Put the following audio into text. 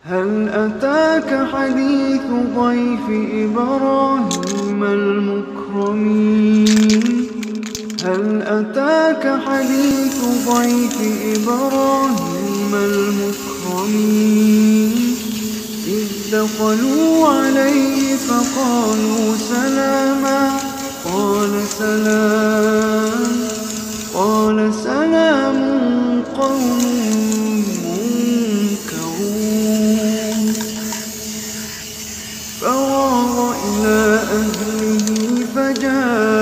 هل أتاك حديث ضيف إبراهيم المكرمين هل أتاك حديث ضيف إبراهيم المكرمين إذ دخلوا عليه فقالوا سلاما قال سلام قوم منكرون فراغ إلى أهله فجاء